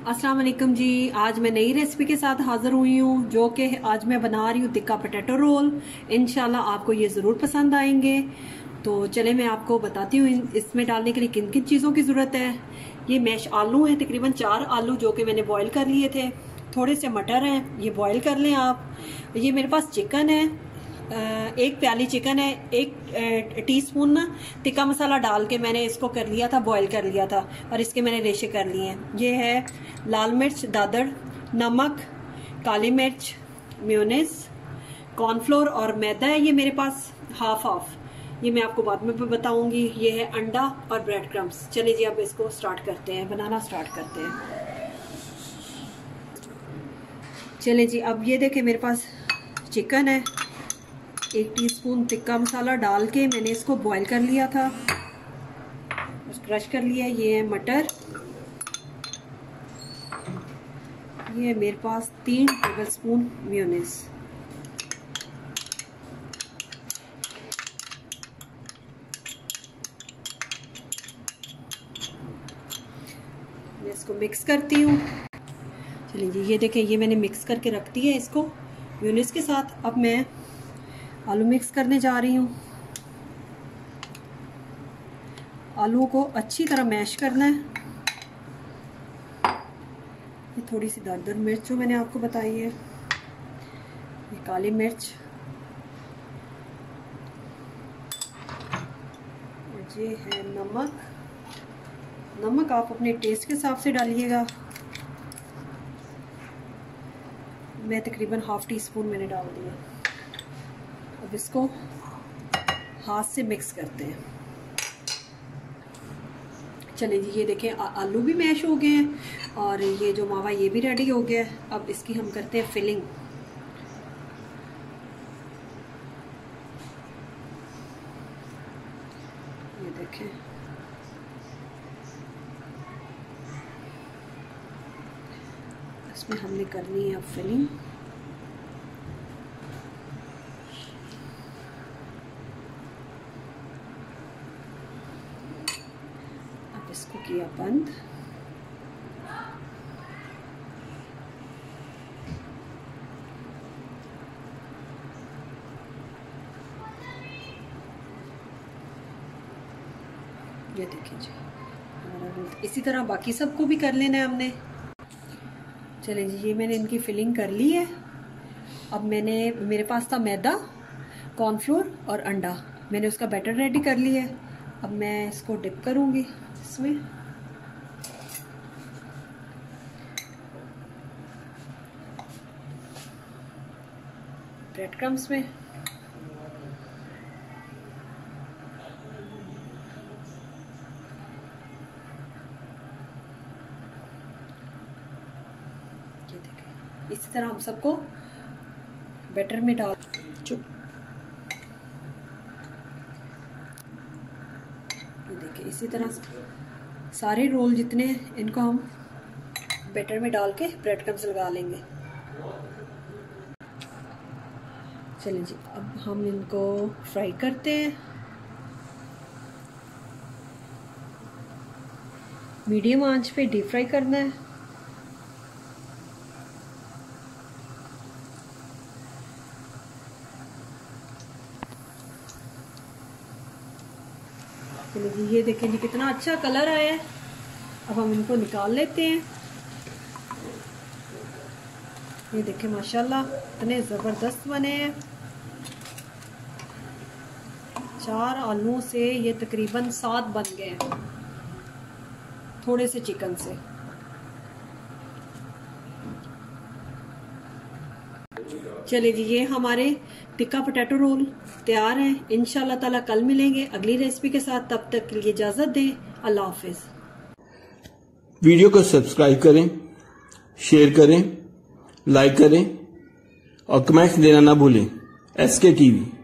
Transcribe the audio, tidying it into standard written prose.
अस्सलाम वालेकुम जी। आज मैं नई रेसिपी के साथ हाजिर हुई हूँ, जो कि आज मैं बना रही हूँ टिक्का पोटैटो रोल। इंशाल्लाह आपको ये ज़रूर पसंद आएंगे। तो चले मैं आपको बताती हूँ इसमें डालने के लिए किन किन चीज़ों की ज़रूरत है। ये मैश आलू हैं, तकरीबन 4 आलू जो कि मैंने बॉईल कर लिए थे। थोड़े से मटर हैं, ये बॉईल कर लें आप। ये मेरे पास चिकन है, 1 प्याली चिकन है। 1 टीस्पून ना टिक्का मसाला डाल के मैंने इसको कर लिया था, बॉईल कर लिया था और इसके मैंने रेशे कर लिए हैं। ये है लाल मिर्च दादड़, नमक, काली मिर्च, मेयोनेज़, कॉर्नफ्लोर और मैदा है ये मेरे पास हाफ। ये मैं आपको बाद में बताऊंगी। ये है अंडा और ब्रेड क्रम्स। चलिए जी अब इसको स्टार्ट करते हैं, बनाना स्टार्ट करते हैं। चलिए जी अब ये देखें मेरे पास चिकन है। 1 टीस्पून टिक्का मसाला डाल के मैंने इसको बॉईल कर लिया था, क्रश कर लिया। ये है मटर, ये है मेरे पास 3 टेबलस्पून मेयोनेज़। मैं इसको मिक्स करती हूँ। चलिए जी ये देखें, ये मैंने मिक्स करके रख दी है इसको मेयोनेज़ के साथ। अब मैं आलू मिक्स करने जा रही हूँ। आलू को अच्छी तरह मैश करना है। ये थोड़ी सी दादड़ मिर्च जो मैंने आपको बताई है, ये काली मिर्च, ये है नमक। नमक आप अपने टेस्ट के हिसाब से डालिएगा। मैं तकरीबन ½ टीस्पून मैंने डाल दिया। अब इसको हाथ से मिक्स करते हैं। चलिए जी ये देखें आलू भी मैश हो गए हैं और ये जो मावा ये भी रेडी हो गया है। अब इसकी हम करते हैं फिलिंग। ये देखें इसमें हमने करनी है अब फिलिंग। इसको किया बंद। ये देखिए जी, इसी तरह बाकी सबको भी कर लेना है हमने। चलिए जी ये मैंने इनकी फिलिंग कर ली है। अब मेरे पास था मैदा, कॉर्नफ्लोर और अंडा। मैंने उसका बैटर रेडी कर लिया है। अब मैं इसको डिप करूंगी इसमें। ब्रेड क्रम्स में ये देखें, इसी तरह हम सबको बैटर में डाल देखिए इसी तरह सारे रोल जितने हैं इनको हम बैटर में डाल के ब्रेड क्रम्स लगा लेंगे। चलिए जी अब हम इनको फ्राई करते हैं। मीडियम आंच पे डीप फ्राई करना है। चलिए जी ये देखें जी कितना अच्छा कलर आया है। अब हम इनको निकाल लेते हैं। ये देखें माशाल्लाह इतने ज़बरदस्त बने हैं। 4 आलूओं से ये तकरीबन 7 बन गए हैं, थोड़े से चिकन से। चलिए जी ये हमारे टिक्का पोटैटो रोल तैयार हैं। इंशाल्लाह ताला कल मिलेंगे अगली रेसिपी के साथ। तब तक के लिए इजाजत दें। अल्लाह हाफिज। वीडियो को सब्सक्राइब करें, शेयर करें, लाइक करें और कमेंट्स देना ना भूलें। SK TV।